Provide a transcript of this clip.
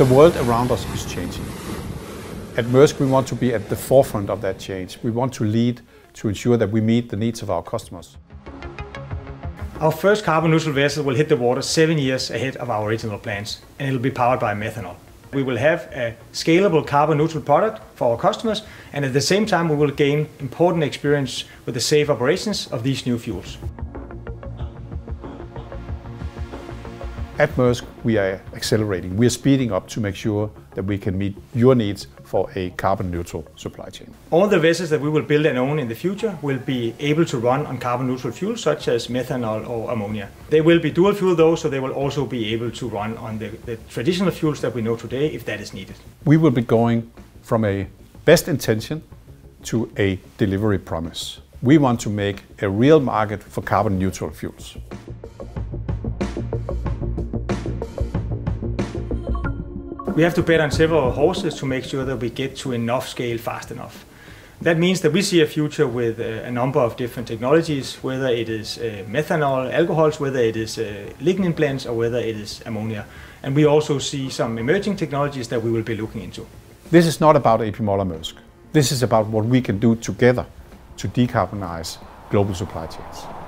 The world around us is changing. At Maersk, we want to be at the forefront of that change. We want to lead to ensure that we meet the needs of our customers. Our first carbon neutral vessel will hit the water 7 years ahead of our original plans, and it will be powered by methanol. We will have a scalable carbon neutral product for our customers, and at the same time we will gain important experience with the safe operations of these new fuels. At Maersk, we are accelerating. We are speeding up to make sure that we can meet your needs for a carbon neutral supply chain. All the vessels that we will build and own in the future will be able to run on carbon neutral fuels such as methanol or ammonia. They will be dual fuel though, so they will also be able to run on the traditional fuels that we know today if that is needed. We will be going from a best intention to a delivery promise. We want to make a real market for carbon neutral fuels. We have to bet on several horses to make sure that we get to enough scale fast enough. That means that we see a future with a number of different technologies, whether it is methanol, alcohols, whether it is lignin blends, or whether it is ammonia. And we also see some emerging technologies that we will be looking into. This is not about AP Moller Maersk. This is about what we can do together to decarbonize global supply chains.